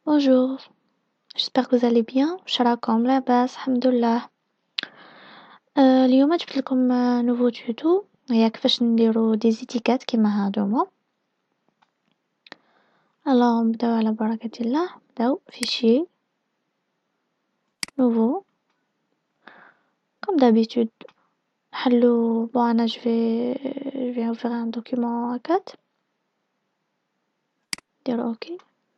Bonjour, j'espère que vous allez bien. شراكم لاباس الحمد لله. اليوم جبت لكم نوفو توتو هي كيفاش نديرو دي زيتيكات كيما هادوما. الو نبداو على بركة الله. نبداو فيشي نوفو comme d'habitude. نحلو bon انا je vais ouvrir un document A4. نديرو اوكي.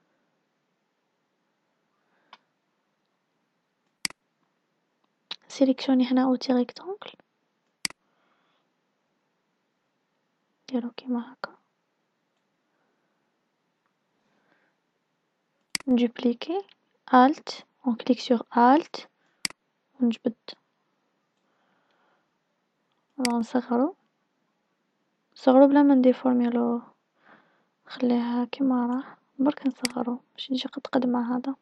سيليكشوني هنا اوتي ريكتانجل. نديرو كيما هكا. نجوبليكي Alt, on clique sur Alt ونجبد نصغرو بلا ما نديفورميلو، خليها كيما راه برك نصغرو باش يجي قد مع هذا.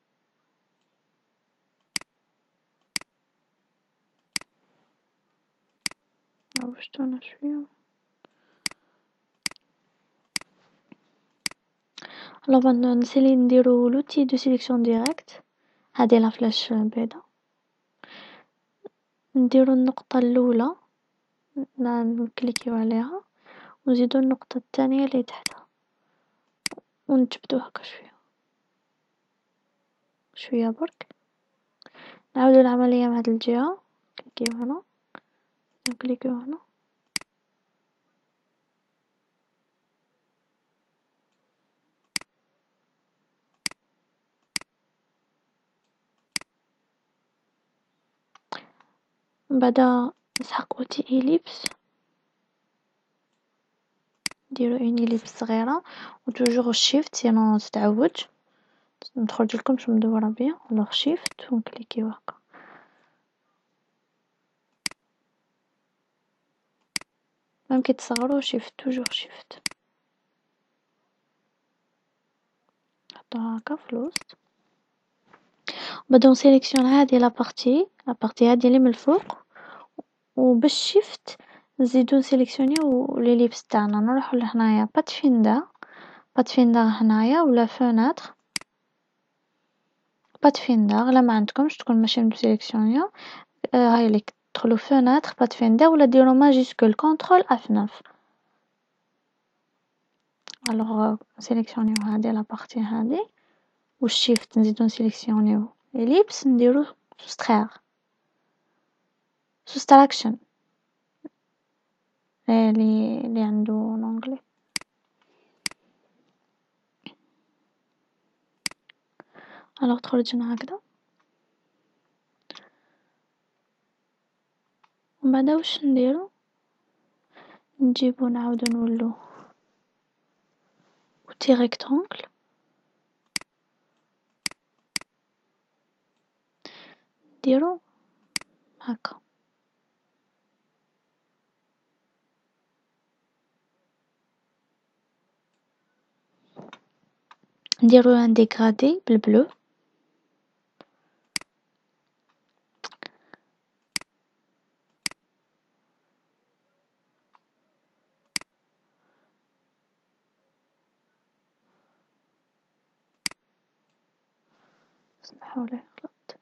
شفتونا شويه. الوغ نسالي نديرو لوتي دو سيليكسيون ديريكت. هذه لا فلاش بيضاء. نديرو النقطه الاولى نكليكيو عليها ونزيدو النقطه الثانيه اللي تحتها ونجبدو هكا شويه برك. نعاودو العمليه مع هاد الجهه. كليكيو هنا نكليكيو هنا من بعد نسحق اوتي إليبس. نديرو اون إليبس صغيره وتوجور شيفت سينو تتعوج نخرج لكمش مدوره بيا. الوغ شيفت ونكليكيو هكا. ممكن تصغروا شيفت توجور شيفت. نحطوها هكا في الوسط. بدو نسيليكسيون هذه لابارتي هذه اللي من الفوق وبالشيفت نزيدو نسيليكسيونيو ليليبس تاعنا. نروحو لهنايا باتفيندا هنايا ولا فوناتر باتفيندا لا ما عندكمش تكون ماشي مسيليكسيونيا. هاي ليك تدخلوا فوناتر باتفيندا ولا ديروا ماجيسكول كونترول F9. الوغ نسيليكسيونيو هذه لابارتي هذه والشيفت نزيدو نسيليكسيونيو إليبس نديرو soustraction اللي عنده لونجلي. الوغ تخرجنا هكذا. ومن بعد واش نديرو نجيبو نعاودو نولو اوتي ريكتانجل نديرو هكا. نديرو ان ديغرادي بالبلو. سمحوا لي غلط.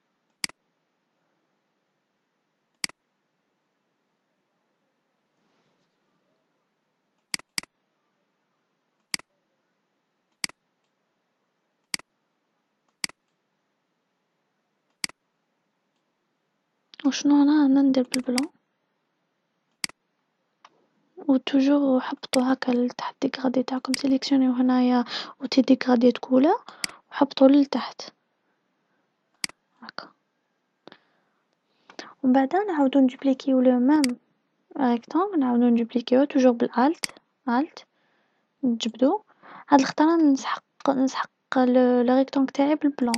وشنو انا ندير بالبلون وتوجور حبطوا هكا لتحت ديغرادي تاعكم. سيليكسيونيو هنايا اوتي ديغرادي كولر وحبطوا لتحت هكا. ومن بعد نعاودو نجوبليكيو لو ميم ريكتانغل نعاودو نجوبليكيو توجور بالالت نجبدو. هاد الخطره نسحق لو ريكتانغل تاعي بالبلون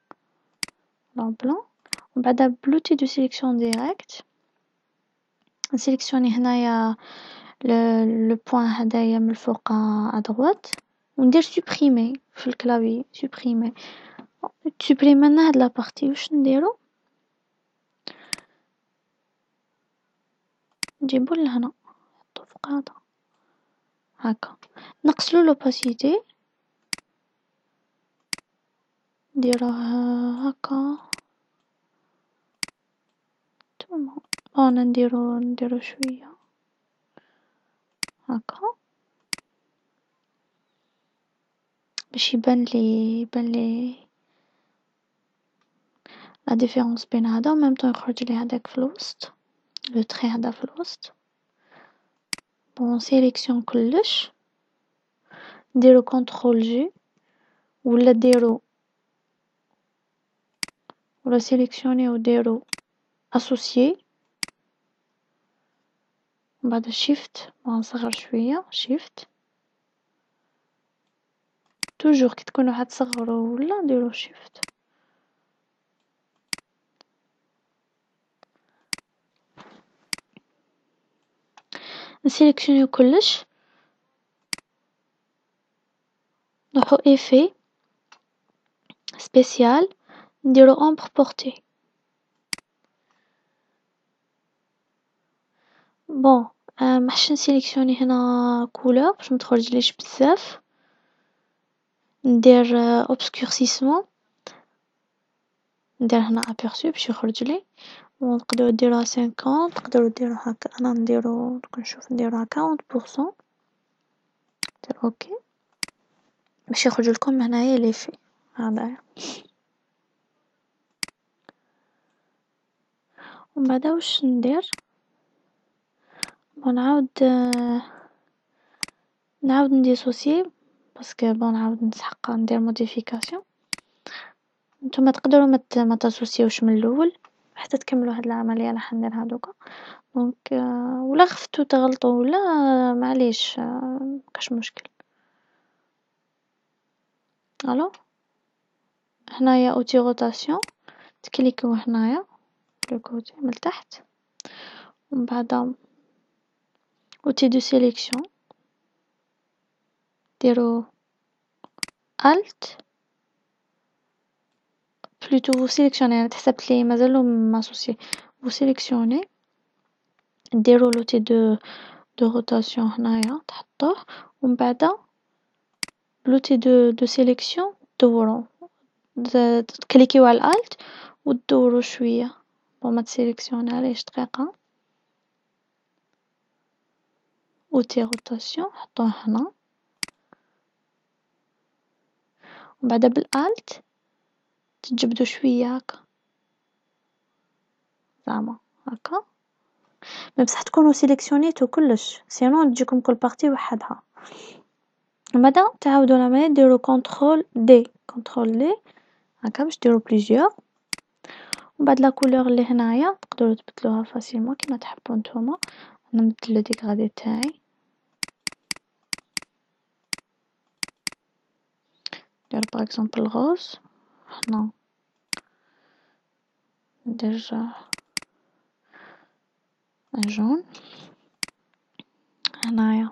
ومن بعد بلوتي دو سيليكسيون ديريكت نسيليكسيوني هنايا لو بوين هدايا من الفوق ادروات وندير سوبريمي في الكلافي سوبريمي. سوبريمينا هاد لابارتي واش نديرو نجيبو لهنا نحطو فوق هذا هكا. نقصلو لوباسيتي نديروه هكا نتوما انا نديرو شويه هكا باش يبان لي لا ديفيرونس بين هذا و ميم طون يخرج لي هذاك في الوسط لو تري هذا في الوسط. بون سيليكسيون كلش نديرو كونترول جي ولا ديرو ولا سيليكسيوني وديرو اسوسيي بعد شيفت نصغر شويه شيفت توجور كي تكونوا حتصغروا ولا نديرو شيفت نسيليكسيونيو كلش نروحو ايفي سبيسيال نديرو امبر بورتي. بون محش نسيليكسيوني هنا كولور باش متخرجليش بزاف ندير اوبسكورسيسمون ندير هنا ابيرسو باش يخرج لي ونقدروا ديروها 50 تقدروا ديروا هكا انا نديرو نشوف نديروها 40% دير اوكي باش يخرج لكم هنايا لي في هذا ومن بعد واش ندير ونعاود نديسوسي باسكو بون نعاود نسحق ندير موديفيكاسيون نتوما تقدروا ما تاسوسيوش من الاول حتى تكملوا هاد العمليه اللي حندير هادوكا دونك ولا خفتوا تغلطوا ولا معليش مكاش مشكل. الو هنايا اوتي روتاسيون تكليكيو هنايا لو كوتي من تحت ومن بعد اوتي دو سيليكسيون ديرو الت plutôt vous sélectionnez تحسبت لي مازالو ماسوسي vous sélectionnez ديروا لوتي دو روتاسيون هنايا تحطوه ومن بعد لوتي دو سيليكسيون دورو تكليكيو على الالت ودورو شويه بون ما تسيليكسيوناليش دقيقه اوتي روتاسيون حطوه هنا ومن بعد بالالت تجبدو شويه هكا زعما هكا بصح تكونوا سيليكسيونيتو كلش سينو تجيكم كل بارتي وحدها ومن بعد تعاودوا العمليه ديروا كونترول دي هكا باش ديروا بليزيور ومن بعد لا كولور اللي هنايا تقدروا تبدلوها فاسيلمون كيما تحبوا نتوما انا نبدل الديكغادي تاعي ندير باغ اكزومبل غوز هنا ندير جون هنايا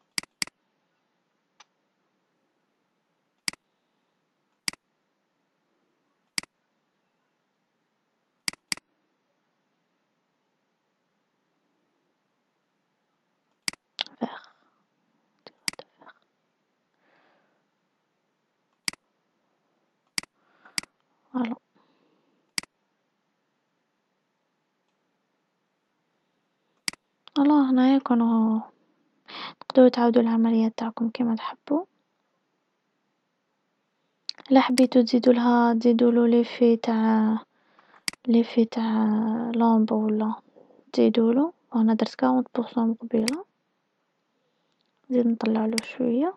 vert فوالا الله هنايا كونوا تقدروا تعاودوا العملية تاعكم كيما تحبوا لا حبيتوا تزيدوا له لي تاع لامبو ولا تزيدوا له انا درت 40% قبيله نزيد نطلع له شويه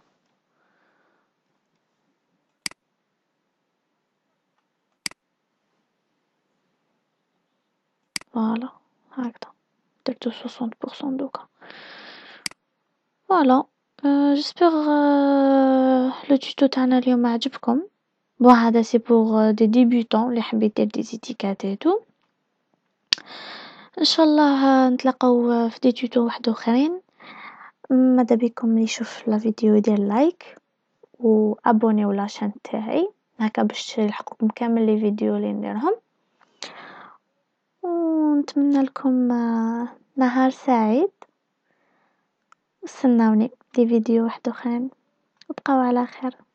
فوالا هكذا درتو 60% دوكا فوالا جيسبر لو توتو تاعنا اليوم عجبكم بون هذا سي بور دي ديبيوتون اللي حبيت دير دي زيتيكاتيتو ان شاء الله نتلاقاو في دي توتو واحد اخرين ماذا بكم اللي يشوف لا فيديو يدير لايك وابونيو لاشين تاعي هكا باش يلحقكم كامل لي فيديو اللي نديرهم ونتمنى لكم نهار سعيد استناوني في فيديو واحد اخرين وبقاو على خير.